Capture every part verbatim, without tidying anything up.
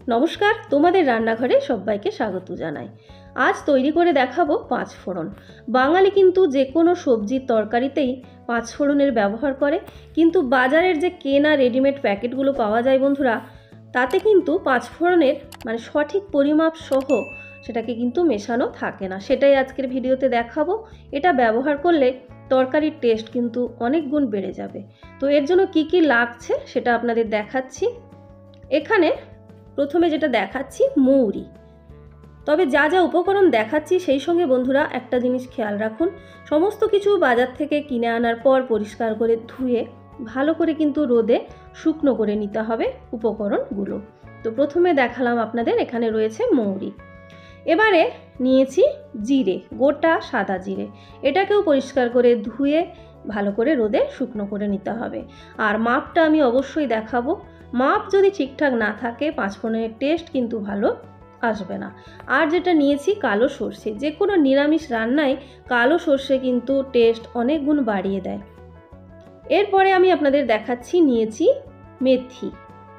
নমস্কার, তোমাদের রান্নাঘরে সবাইকে স্বাগত জানাই। আজ তৈরি করে দেখাবো পাঁচ ফোড়ন। বাঙালি কিন্তু যে কোনো সবজির তরকারিতেই পাঁচ ফোড়নের ব্যবহার করে, কিন্তু বাজারের যে কেনা রেডিমেড প্যাকেটগুলো পাওয়া যায় বন্ধুরা, তাতে কিন্তু পাঁচ ফোড়নের মানে সঠিক পরিমাপ সহ সেটাকে কিন্তু মেশানো থাকে না। সেটাই আজকের ভিডিওতে দেখাবো। এটা ব্যবহার করলে তরকারির টেস্ট কিন্তু অনেক গুণ বেড়ে যাবে। তো এর জন্য কি কি লাগছে সেটা আপনাদের দেখাচ্ছি। এখানে প্রথমে যেটা দেখাচ্ছি মৌরি। তবে যা যা উপকরণ দেখাচ্ছি সেই সঙ্গে বন্ধুরা একটা জিনিস খেয়াল রাখুন, সমস্ত কিছু বাজার থেকে কিনে আনার পর পরিষ্কার করে ধুয়ে ভালো করে কিন্তু রোদে শুকনো করে নিতে হবে উপকরণগুলো। তো প্রথমে দেখালাম আপনাদের, এখানে রয়েছে মৌরি। এবারে নিয়েছি জিরে, গোটা সাদা জিরে। এটাকেও পরিষ্কার করে ধুয়ে ভালো করে রোদে শুকনো করে নিতে হবে। আর মাপটা আমি অবশ্যই দেখাবো। মাপ যদি ঠিকঠাক না থাকে পাঁচফোড়নের টেস্ট কিন্তু ভালো আসবে না। আর যেটা নিয়েছি কালো সর্ষে, যে কোনো নিরামিষ রান্নায় কালো সর্ষে কিন্তু টেস্ট অনেক গুণ বাড়িয়ে দেয়। এরপরে আমি আপনাদের দেখাচ্ছি নিয়েছি মেথি।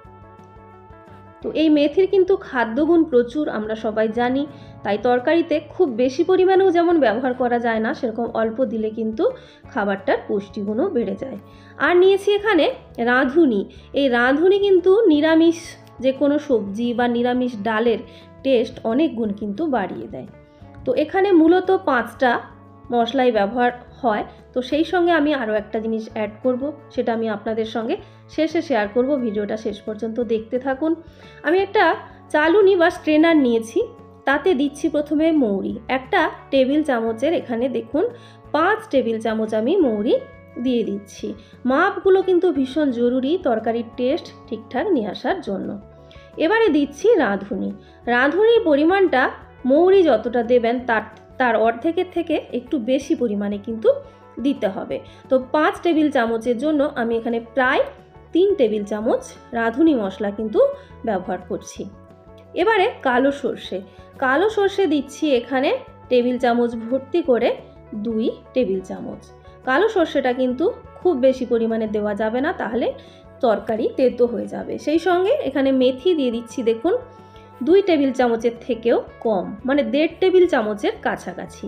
তো এই মেথির কিন্তু খাদ্যগুণ প্রচুর, আমরা সবাই জানি। তাই তরকারিতে খুব বেশি পরিমাণেও যেমন ব্যবহার করা যায় না, সেরকম অল্প দিলে কিন্তু খাবারটার পুষ্টিগুণও বেড়ে যায়। আর নিয়েছি এখানে রাঁধুনি। এই রাঁধুনি কিন্তু নিরামিষ যে কোনো সবজি বা নিরামিষ ডালের টেস্ট অনেক গুণ কিন্তু বাড়িয়ে দেয়। তো এখানে মূলত পাঁচটা মশলাই ব্যবহার হয়। তো সেই সঙ্গে আমি আরও একটা জিনিস অ্যাড করব, সেটা আমি আপনাদের সঙ্গে শেষে শেয়ার করব। ভিডিওটা শেষ পর্যন্ত দেখতে থাকুন। আমি একটা চালুনি বা স্ট্রেনার নিয়েছি, তাতে দিচ্ছি প্রথমে মৌরি। একটা টেবিল চামচের এখানে দেখুন পাঁচ টেবিল চামচ আমি মৌরি দিয়ে দিচ্ছি। মাপগুলো কিন্তু ভীষণ জরুরি তরকারির টেস্ট ঠিকঠাক নিয়ে আসার জন্য। এবারে দিচ্ছি রাঁধুনি। রাঁধুনির পরিমাণটা মৌরি যতটা দেবেন তার তার অর্ধেকের থেকে একটু বেশি পরিমাণে কিন্তু দিতে হবে। তো পাঁচ টেবিল চামচের জন্য আমি এখানে প্রায় তিন টেবিল চামচ রাঁধুনি মশলা কিন্তু ব্যবহার করছি। এবারে কালো সর্ষে। কালো সর্ষে দিচ্ছি এখানে টেবিল চামচ ভর্তি করে দুই টেবিল চামচ। কালো সর্ষেটা কিন্তু খুব বেশি পরিমাণে দেওয়া যাবে না, তাহলে তরকারি তেতো হয়ে যাবে। সেই সঙ্গে এখানে মেথি দিয়ে দিচ্ছি দেখুন দুই টেবিল চামচের থেকেও কম, মানে দেড় টেবিল চামচের কাছাকাছি।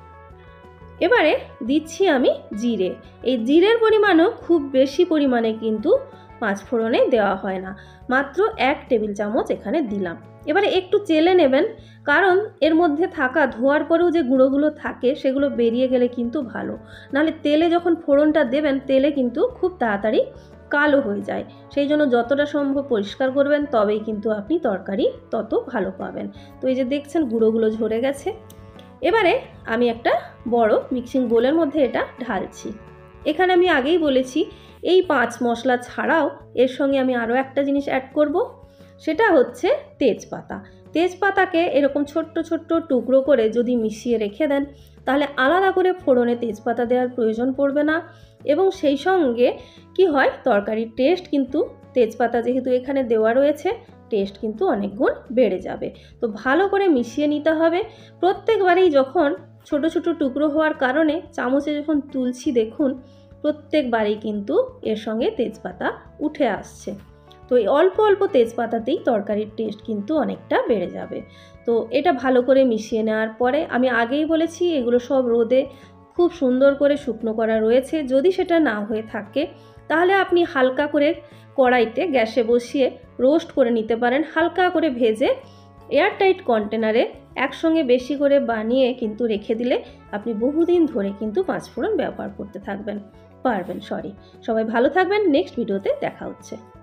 এবারে দিচ্ছি আমি জিরে। এই জিরের পরিমাণও খুব বেশি পরিমাণে কিন্তু পাঁচফোড়নে দেওয়া হয় না, মাত্র এক টেবিল চামচ এখানে দিলাম। এবারে একটু চেলে নেবেন, কারণ এর মধ্যে থাকা ধোয়ার পরেও যে গুঁড়োগুলো থাকে সেগুলো বেরিয়ে গেলে কিন্তু ভালো, নাহলে তেলে যখন ফোড়নটা দেবেন তেলে কিন্তু খুব তাড়াতাড়ি কালো হয়ে যায়। সেই জন্য যতটা সম্ভব পরিষ্কার করবেন, তবেই কিন্তু আপনি তরকারি তত ভালো পাবেন। তো এই যে দেখছেন গুঁড়োগুলো ঝরে গেছে। এবারে আমি একটা বড় মিক্সিং বোলের মধ্যে এটা ঢালছি। এখানে আমি আগেই বলেছি এই পাঁচ মশলা ছাড়াও এর সঙ্গে আমি আরও একটা জিনিস অ্যাড করব, সেটা হচ্ছে তেজপাতা। তেজপাতাকে এরকম ছোট্ট ছোট্ট টুকরো করে যদি মিশিয়ে রেখে দেন, তাহলে আলাদা করে ফোড়নে তেজপাতা দেওয়ার প্রয়োজন পড়বে না। এবং সেই সঙ্গে কি হয়, তরকারির টেস্ট কিন্তু তেজপাতা যেহেতু এখানে দেওয়া রয়েছে, টেস্ট কিন্তু অনেক গুণ বেড়ে যাবে। তো ভালো করে মিশিয়ে নিতে হবে। প্রত্যেকবারেই যখন ছোট ছোট টুকরো হওয়ার কারণে চামচে যখন তুলছি দেখুন প্রত্যেকবারেই কিন্তু এর সঙ্গে তেজপাতা উঠে আসছে। তো এই অল্প অল্প তেজপাতাতেই তরকারির টেস্ট কিন্তু অনেকটা বেড়ে যাবে। তো এটা ভালো করে মিশিয়ে নেওয়ার পরে আমি আগেই বলেছি এগুলো সব রোদে খুব সুন্দর করে শুকনো করা রয়েছে। যদি সেটা না হয়ে থাকে তাহলে আপনি হালকা করে কড়াইতে গ্যাসে বসিয়ে রোস্ট করে নিতে পারেন। হালকা করে ভেজে এয়ারটাইট কন্টেনারে একসঙ্গে বেশি করে বানিয়ে কিন্তু রেখে দিলে আপনি বহুদিন ধরে কিন্তু পাঁচফোড়ন ব্যবহার করতে থাকবেন পারবেন সরি সবাই ভালো থাকবেন। নেক্সট ভিডিওতে দেখা হচ্ছে।